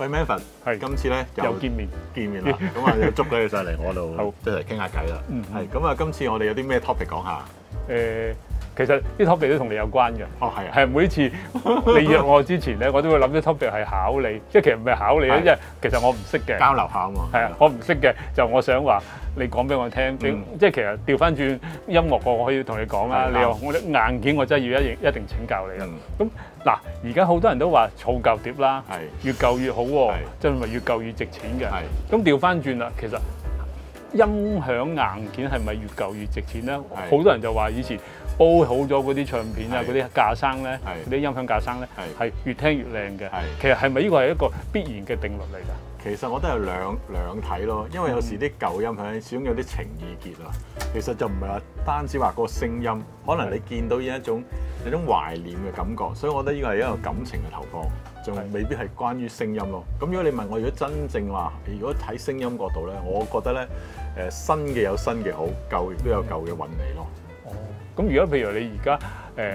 喂 Manfred， 係今次咧又見面啦，咁啊又捉你上嚟我度好， 即係傾下偈啦。 嗯係咁啊，今次我哋有啲咩 topic 講下？ 其實啲 topic 都同你有關嘅。 哦，係啊， 係每次你約我之前咧，我都會諗啲 topic 係考你，即係其實唔係考你咧， 係因為其實我唔識嘅。 交流下啊嘛。 係啊，我唔識嘅，就我想話你講俾我聽，即係其實調翻轉音樂我可以同你講啦。 係你話我啲硬件我真係要一定請教你啊。 嗯咁嗱，而家好多人都話儲舊碟啦， 係越舊越好喎係， 即係咪越舊越值錢嘅？ 係咁調翻轉啦，其實音響硬件係咪越舊越值錢咧？ 係好多人就話以前煲好咗嗰啲唱片啊， 係嗰啲架生咧， 係嗰啲音響架生咧， 係係越聽越靚嘅。 係其實係咪呢個係一個必然嘅定律嚟㗎？ 其實我都有兩睇咯，因為有時啲舊音響始終有啲情意結啊。其實就唔係話單止話個聲音，可能你見到有一種懷念嘅感覺，所以我覺得呢個係一個感情嘅投放，仲未必係關於聲音咯。咁如果你問我，如果真正話，如果睇聲音角度咧，我覺得咧新嘅有新嘅好，舊亦都有舊嘅運嚟咯。 哦，咁如果譬如你而家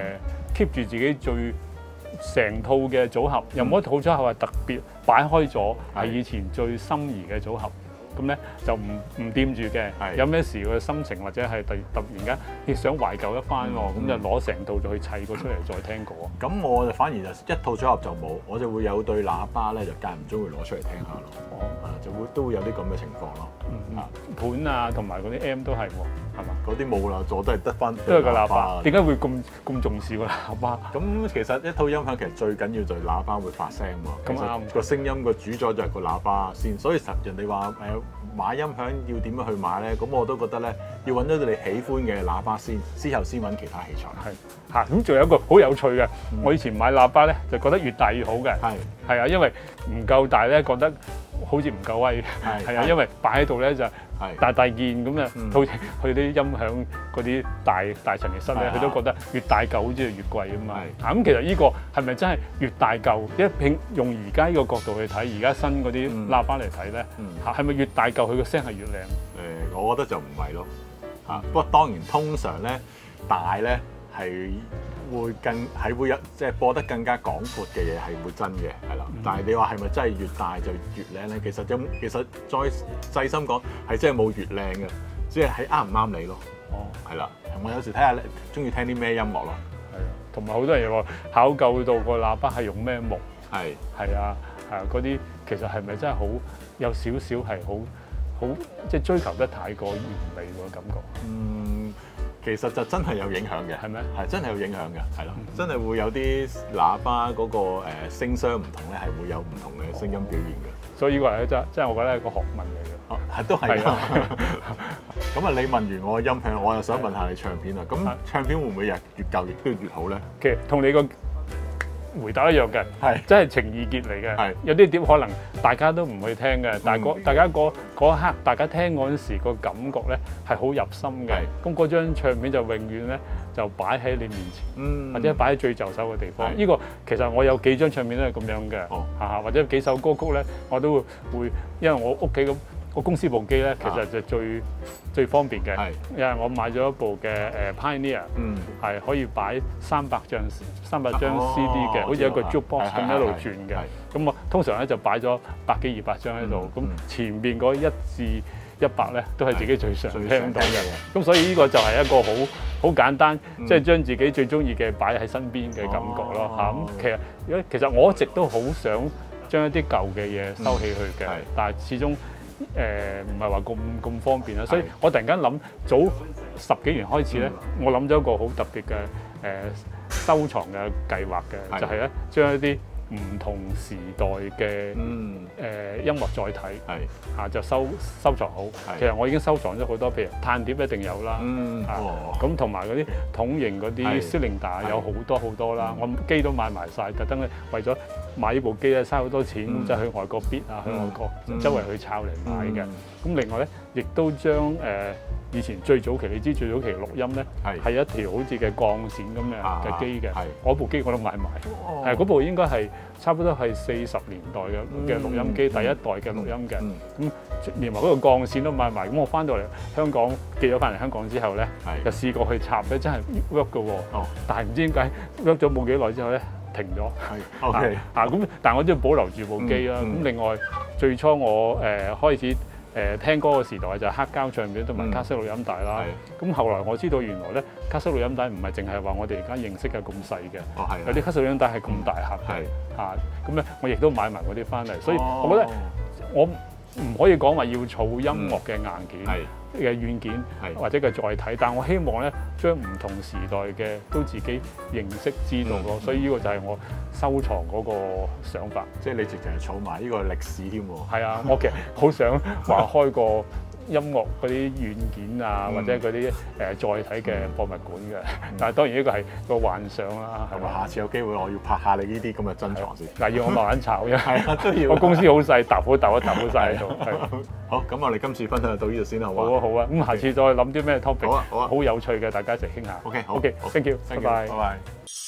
keep 住自己最成套嘅組合，有冇一套組合係特別擺開咗係以前最心儀嘅組合？咁咧就唔掂住嘅，有咩事嘅心情或者係突然間你想懷舊一番喎，咁就攞成套就去砌過出嚟再聽過。 咁我就反而就一套組合就冇，我就會有對喇叭咧，就間唔中會攞出嚟聽下咯。哦，都會有啲咁嘅情況咯。 盤啊，同埋嗰啲 M 都係喎，係嘛？ 嗰啲冇啦，我都係得翻都係個喇叭。點解會咁重視個喇叭？ 咁其實一套音響其實最緊要就係喇叭會發聲喎。 咁啱。 個聲音個主宰就係個喇叭先，所以人哋話買音響要點樣去買咧？咁我都覺得咧，要揾到你喜歡嘅喇叭先，之後先揾其他器材。 係嚇，咁仲有一個好有趣嘅，我以前買喇叭咧就覺得越大越好嘅。係啊，因為唔夠大咧覺得好似唔夠威。係啊，因為擺喺度咧就大件咁啊，好似佢啲音響嗰啲大陳列室咧，佢都覺得越大嚿好似越貴啊嘛。咁其實呢個係咪真係越大嚿？用而家呢個角度去睇，而家新嗰啲喇叭嚟睇咧，係咪越大嚿佢個聲係越靚？ 我覺得就唔係咯。不過當然通常咧大咧係會有即係播得更加廣闊嘅嘢係會真嘅，係啦。但係你話係咪真係越大就越靚咧？其實再細心講係真係冇越靚嘅，只係喺啱唔啱你咯。係啦。我有時睇下你中意聽啲咩音樂咯。 係啊，同埋好多人又話考究到個喇叭係用咩木。係啊，嗰啲其實係咪真係好有少少係好即係追求得太過完美喎感覺？ 其實就真係有影響嘅， 係咩？ 係真係有影響嘅，係咯，真係會有啲喇叭嗰個聲箱唔同咧，係會有唔同嘅聲音表現嘅。 所以呢個係真係我覺得係個學問嚟嘅。 都係㗎。咁啊，你問完我音響，我又想問下你唱片啊。咁唱片會唔會越舊亦都越好咧？ 其實同你個回答一樣嘅，真係情意結嚟嘅。有啲碟可能大家都唔會聽嘅，但係大家嗰一刻，大家聽嗰陣時個感覺咧係好入心嘅。咁嗰張唱片就永遠咧就擺喺你面前，或者擺喺最就手嘅地方。呢個其實我有幾張唱片都係咁樣嘅，或者幾首歌曲咧，我都會因為我屋企個公司部機咧，其實就最方便嘅，因為我買咗一部嘅Pioneer，係可以擺300張 CD 嘅，好似一個 jukebox 咁一路轉嘅。咁我通常咧就擺咗100幾200張喺度，咁前邊嗰1至100咧都係自己最常聽到嘅。咁所以呢個就係一個好簡單，即係將自己最中意嘅擺喺身邊嘅感覺咯嚇。咁其實我一直都好想將一啲舊嘅嘢收起去嘅，但係始終唔係話咁方便啦，所以我突然間諗早10幾年開始咧，我諗咗一個好特別嘅收藏嘅計劃嘅，就係咧將一啲唔同時代嘅音樂載體就收藏好。其實我已經收藏咗好多，譬如碳碟一定有啦，咁同埋嗰啲筒形嗰啲 cylinder 有好多啦，我機都買埋晒，特登咧為咗買呢部機咧，嘥好多錢，就去外國 bid 啊，去外國周圍去抄嚟買嘅。咁另外咧，亦都將以前最早期，你知最早期錄音咧係一條好似嘅鋼線咁嘅機嘅，我部機我都買埋。嗰部應該係差不多係40年代嘅錄音機，第一代嘅錄音嘅。咁連埋嗰個鋼線都買埋。咁我翻到嚟香港寄咗翻嚟香港之後咧，就試過去插咧，真係 work 嘅喎。但係唔知點解 work 咗冇幾耐之後咧， 停咗。 係 OK 咁，但係我都要保留住部機啦。咁另外最初我開始聽歌嘅時代就係黑膠唱片同埋卡式錄音帶啦。咁後來我知道原來咧卡式錄音帶唔係淨係話我哋而家認識嘅咁細嘅，有啲卡式錄音帶係咁大盒嘅。咁咧我亦都買埋嗰啲翻嚟，所以我覺得我唔可以講話要儲音樂嘅硬件嘅軟件或者嘅載體，但我希望咧將唔同時代嘅都自己認識知道咯。所以呢個就係我收藏嗰個想法。 即係你直情係儲埋呢個歷史添喎。 係啊，我其實好想話開個音樂嗰啲軟件啊，或者嗰啲載體嘅博物館嘅。但係當然呢個係個幻想啦，係嘛？ 下次有機會我要拍下你呢啲咁嘅珍藏先。 嗱，要我慢慢炒嘅。 係啊，都要。 我公司好細，揼好晒喺度。 好，咁我哋今次分享到呢度先啦，好嘛？ 好啊，咁下次再諗啲咩 topic， 好啊， 好有趣嘅，大家一齊傾下。 OK，好。 OK，thank you，拜拜。 拜拜。